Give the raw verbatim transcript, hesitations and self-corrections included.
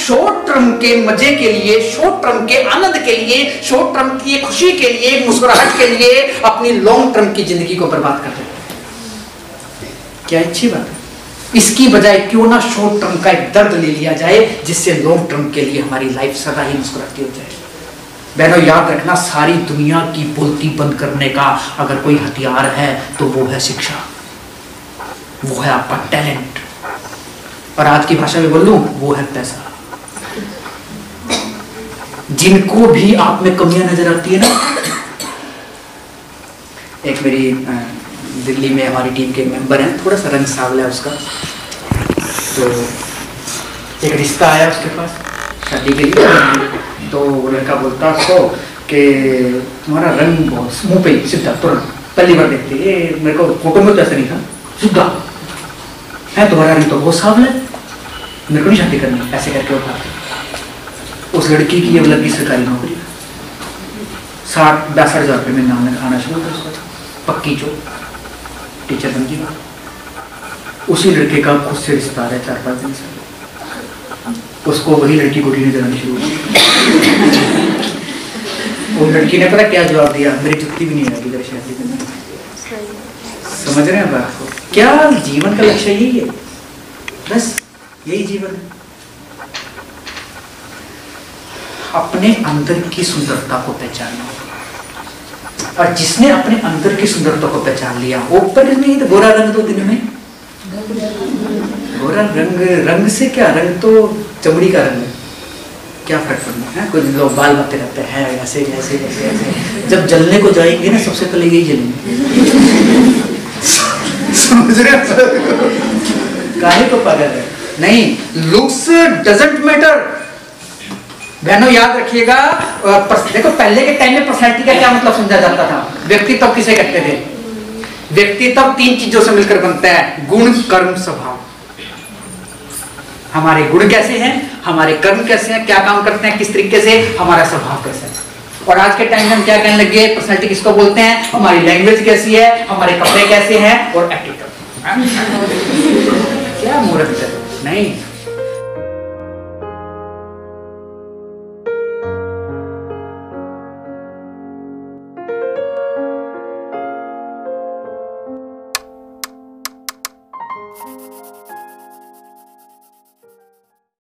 Short term के मजे के लिए, शॉर्ट टर्म के आनंद के लिए, शॉर्ट टर्म की खुशी के लिए, मुस्कुराहट के लिए अपनी लॉन्ग टर्म की जिंदगी को बर्बाद कर देते हैं। क्या अच्छी बात है। इसकी बजाय क्यों ना शॉर्ट टर्म का एक दर्द ले लिया जाए, जिससे लॉन्ग टर्म के लिए हमारी लाइफ सदा ही मुस्कुराती हो जाए। बहनों याद रखना, सारी दुनिया की बोलती बंद करने का अगर कोई हथियार है तो वो है शिक्षा, वो है आपका टैलेंट, और आज की भाषा में बोलूं वो है पैसा। जिनको भी आप में कमियां नजर आती है ना, एक मेरी दिल्ली में हमारी टीम के मेंबर हैं, थोड़ा सा रंग सांवला है उसका, तो एक रिश्ता आया उसके पास शादी के लिए। तो वो लड़का बोलता उसको कि तुम्हारा रंग बहुत मुंह पे सीधा तुरंत पहली बार देखते, ये मेरे को फोटो में तो ऐसा नहीं था, सीधा है तुम्हारा रंग तो बहुत सांवला है, मेरे को नहीं शादी करनी, ऐसे करके उठा। उस लड़की की ये लगी सरकारी नौकरी, साठ बासठ हजार रुपये में नाम लिखाना शुरू कर उसका, पक्की जो टीचर बन गई। उसी लड़के का खुद से रिश्ता है चार पाँच दिन से, उसको वही लड़की गोटी नजर आनी शुरू हुई। वो लड़की ने पता क्या जवाब दिया, मेरी जुत्ती भी नहीं आएगी तेरे शादी करने। समझ रहे हैं बात को? क्या जीवन का लक्ष्य यही है, बस यही जीवन है। अपने अंदर की सुंदरता को पहचानना, और जिसने अपने अंदर की सुंदरता को पहचान लिया, ऊपर नहीं तो गोरा रंग दो दिन में, गोरा रंग, रंग से क्या, रंग तो चमड़ी का रंग है, क्या फर्क पड़ना है। कुछ लोग बाल बातें करते हैं ऐसे ऐसे ऐसे ऐसे, जब जलने को जाएंगे ना सबसे पहले यही जलेंगे। समझ रहे हो? काहे को पागल है? नहीं, लुक्स डजंट मैटर। बहनों याद रखिएगा, देखो पहले के टाइम में पर्सनैलिटी का क्या मतलब समझा जाता था। व्यक्तित्व किसे कहते थे? व्यक्तित्व तीन चीजों से मिलकर बनता है, गुण, कर्म, स्वभाव। हमारे गुण कैसे हैं, हमारे कर्म कैसे हैं, क्या काम करते हैं, किस तरीके से, हमारा स्वभाव कैसा है। और आज के टाइम में हम क्या कहने लगे, पर्सनैलिटी किसको बोलते हैं, हमारी लैंग्वेज कैसी है, हमारे कपड़े कैसे हैं, और एटीट्यूड। क्या मूर्ख है? नहीं,